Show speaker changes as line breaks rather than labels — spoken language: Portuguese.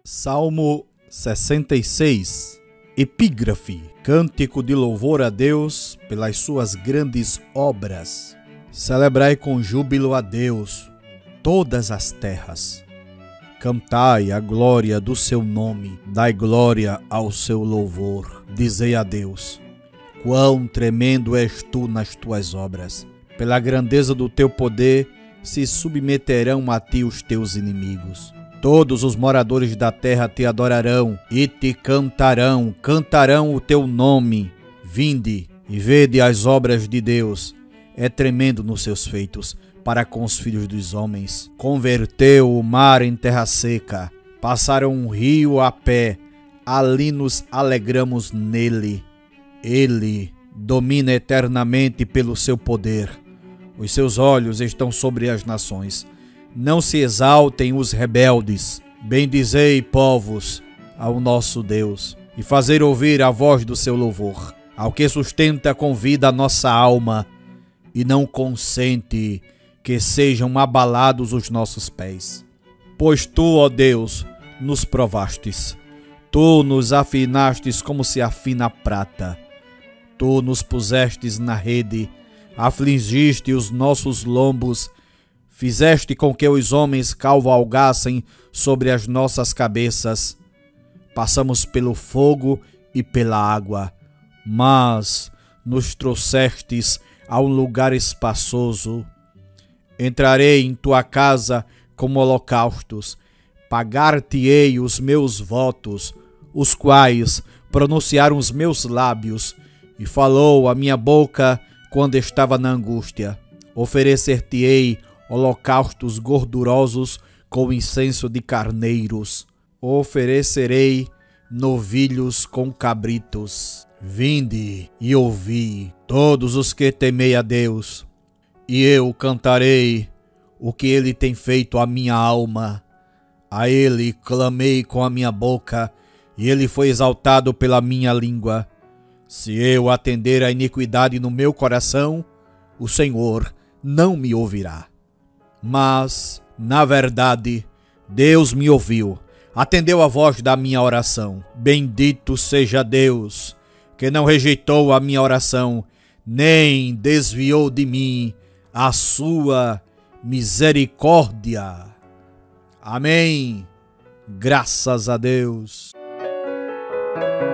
Salmo 66. Epígrafe. Cântico de louvor a Deus pelas suas grandes obras. Celebrai com júbilo a Deus todas as terras. Cantai a glória do seu nome, dai glória ao seu louvor. Dizei a Deus: quão tremendo és tu nas tuas obras. Pela grandeza do teu poder se submeterão a ti os teus inimigos. Todos os moradores da terra te adorarão e te cantarão, cantarão o teu nome. Vinde e vede as obras de Deus. É tremendo nos seus feitos para com os filhos dos homens. Converteu o mar em terra seca, passaram um rio a pé, ali nos alegramos nele. Ele domina eternamente pelo seu poder. Os seus olhos estão sobre as nações. Não se exaltem os rebeldes. Bendizei, povos, ao nosso Deus, e fazer ouvir a voz do seu louvor, ao que sustenta com vida a nossa alma, e não consente que sejam abalados os nossos pés. Pois tu, ó Deus, nos provastes. Tu nos afinastes como se afina a prata. Tu nos pusestes na rede, afligiste os nossos lombos, fizeste com que os homens cavalgassem sobre as nossas cabeças. Passamos pelo fogo e pela água, mas nos trouxestes a um lugar espaçoso. Entrarei em tua casa como holocaustos, pagar-te-ei os meus votos, os quais pronunciaram os meus lábios, e falou a minha boca quando estava na angústia. Oferecer-te-ei holocaustos gordurosos com incenso de carneiros. Oferecerei novilhos com cabritos. Vinde e ouvi, todos os que temei a Deus, e eu cantarei o que ele tem feito à minha alma. A ele clamei com a minha boca, e ele foi exaltado pela minha língua. Se eu atender à iniquidade no meu coração, o Senhor não me ouvirá. Mas, na verdade, Deus me ouviu, atendeu a voz da minha oração. Bendito seja Deus, que não rejeitou a minha oração, nem desviou de mim a sua misericórdia. Amém. Graças a Deus.